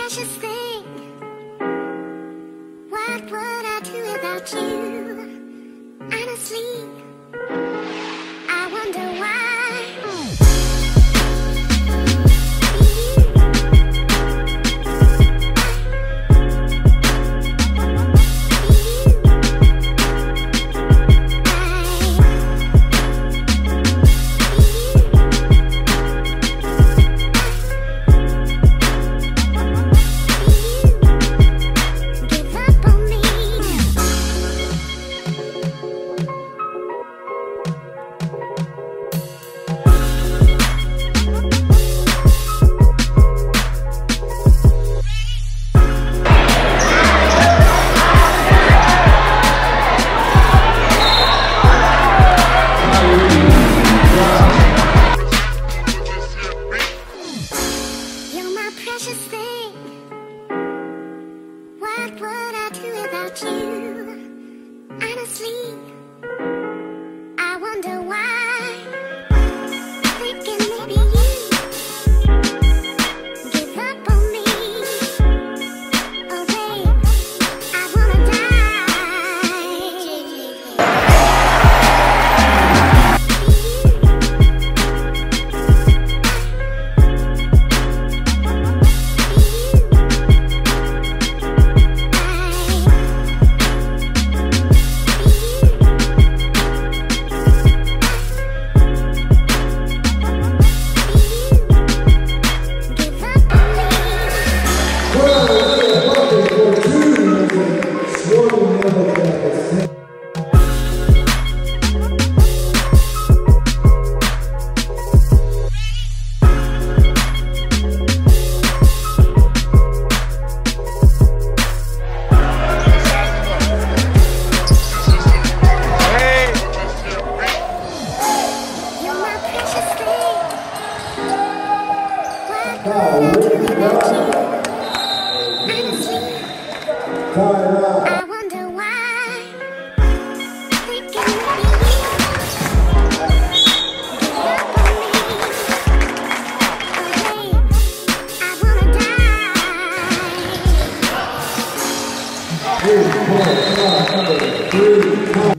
precious thing. What would I do without you? Honestly, I wonder why. Precious thing. What would I do without you? Honestly, I wonder why. Thinking maybe you give up on me. Oh babe, I wanna die. I wonder why. Thinking maybe give up on me. Oh babe, I wanna die. 3 point, 3 point.